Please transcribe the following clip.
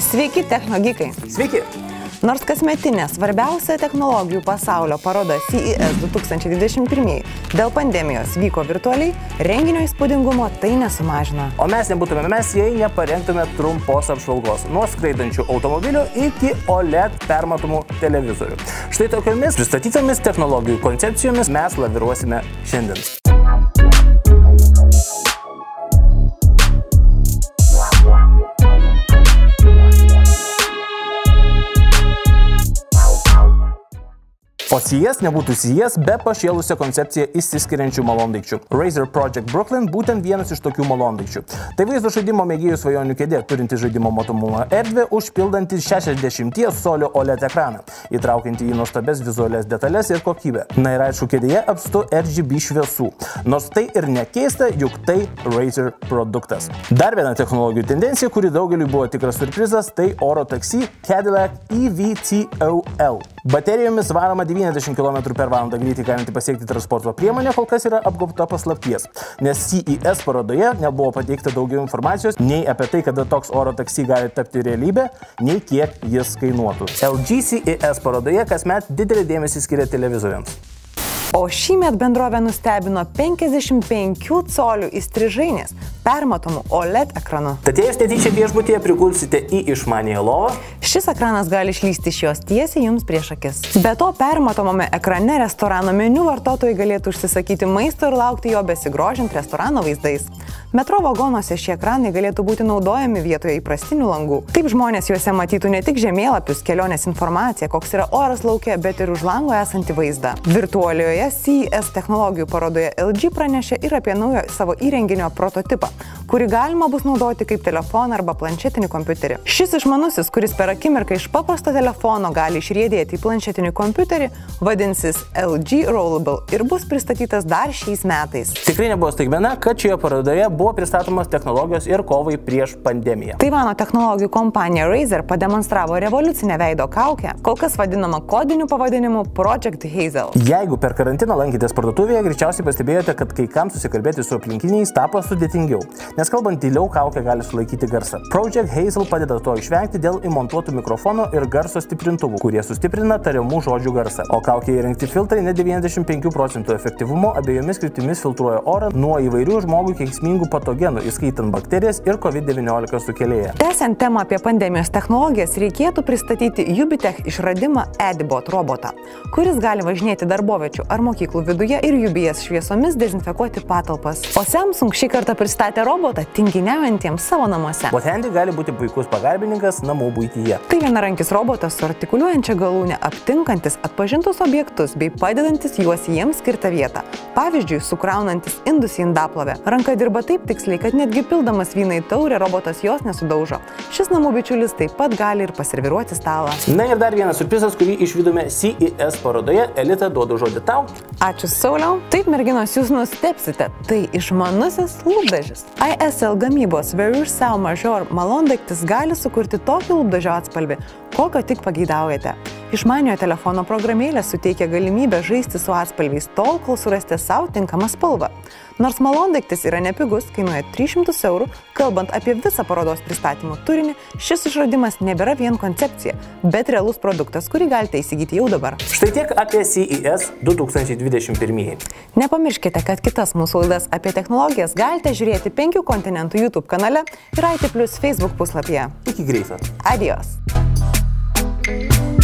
Sveiki, technogikai. Sveiki. Nors kasmetinė svarbiausia technologijų pasaulio paroda CES 2021 dėl pandemijos vyko virtualiai, renginio įspūdingumo tai nesumažino. O mes nebūtume mes, jei neparengtume trumpos apžvalgos nuo skraidančių automobilių iki OLED permatomų televizorių. Štai tokiomis pristatytomis technologijų koncepcijomis mes laviruosime šiandien. O CES nebūtų CES be pašėlusią koncepciją išsiskiriančių malondaikčių. Razer Project Brooklyn būtent vienas iš tokių malondaikčių. Tai vaizdo žaidimo mėgėjų svajonių kėdė, turinti žaidimo matomumo erdvę, užpildanti 60 colio OLED ekraną, įtraukianti į nuostabes vizualias detalės ir kokybę. Na ir aišku, kėdėje apstu RGB šviesų. Nors tai ir nekeista, juk tai Razer produktas. Dar viena technologijų tendencija, kuri daugeliui buvo tikras surprizas, tai oro taksi Cadillac eVTOL. Baterijomis varoma 90 km/h greitį galinti pasiekti transporto priemonė kol kas yra apgaubta paslapties, nes CES parodoje nebuvo pateikta daugiau informacijos nei apie tai, kada toks oro taksi gali tapti realybė, nei kiek jis kainuotų. LG CES parodoje kasmet didelį dėmesį skiria televizoriams. O šįmet bendrovė nustebino 55 colių įstrižainės permatomų OLED ekranu. Tad jei jūs netyčia viešbutyje prigulsite į išmaniąją lovą, šis ekranas gali išlysti iš jos tiesiai jums prieš akis. Be to, permatomame ekrane restorano meniu vartotojai galėtų užsisakyti maisto ir laukti jo besigrožint restorano vaizdais. Metro vagonuose šie ekranai galėtų būti naudojami vietoje įprastinių langų. Taip žmonės juose matytų ne tik žemėlapius, kelionės informaciją, koks yra oras lauke, bet ir už lango esantį vaizdą. Virtualioje CES technologijų parodoje LG pranešė ir apie naują savo įrenginio prototipą, kurį galima bus naudoti kaip telefoną arba planšetinį kompiuterį. Šis išmanusis, kuris per akimirką iš paprasto telefono gali išriedėti į planšetinį kompiuterį, vadinsis LG Rollable ir bus pristatytas dar šiais metais. Tikrai nebuvo staigmena, kad šioje parodoje buvo pristatomas technologijos ir kovai prieš pandemiją. Taivano technologijų kompanija Razer pademonstravo revoliucinę veido kaukę, kol kas vadinama kodiniu pavadinimu Project Hazel. Jeigu per karantiną lankytės parduotuvėje, greičiausiai pastebėjote, kad kai kam susikalbėti su aplinkiniais tapo sudėtingiau, nes kalbant tyliau, kaukė gali sulaikyti garsą. Project Hazel padeda to išvengti dėl įmontuotų mikrofonų ir garso stiprintuvų, kurie sustiprina tariamų žodžių garsą. O kaukėje įrengti filtrai net 95% efektyvumo abiejomis kryptimis filtruoja orą nuo įvairių žmogui kenksmingų patogenų, įskaitant bakterijas ir COVID-19 sukėlėją. Tęsiant temą apie pandemijos technologijas, reikėtų pristatyti Ubitech išradimą Edibot robotą, kuris gali važinėti darboviečių ar mokyklų viduje ir UBS šviesomis dezinfekuoti patalpas. O Samsung šį kartą pristatė robotą tinginiaujantiems savo namuose. Bothendi gali būti puikus pagalbininkas namų buityje. Tai vienarankis robotas su artikuliuojančia galūne, aptinkantis atpažintus objektus bei padedantis juos į jiems skirtą vietą. Pavyzdžiui, sukraunantis indus į indaplovę. Ranka dirba taip tiksliai, kad netgi pildamas vyną į taurę robotas jos nesudaužo. Šis namų bičiulis taip pat gali ir paserviruoti stalą. Na ir dar vienas surprizas, kurį išvydome CES parodoje. Elita, duodu žodį tau. Ačiū, Sauliau. Taip, merginos, jūs nustebsite. Tai išmanusis lūpdažis. ISL gamybos Veru Sau Major malondaiktis gali sukurti tokį lūpdažio atspalvį, kokio tik pageidaujate. Išmaniojo telefono programėlė suteikia galimybę žaisti su atspalviais tol, kol surasite savo tinkamą spalvą. Nors malondaiktis yra nepigus, kainuoja 300 €, kalbant apie visą parodos pristatymų turinį, šis išradimas nebėra vien koncepcija, bet realus produktas, kurį galite įsigyti jau dabar. Štai tiek apie CES 2021. Nepamirškite, kad kitas mūsų laidas apie technologijas galite žiūrėti 5 kontinentų YouTube kanale ir IT+ Facebook puslapyje. Iki greito. Adios.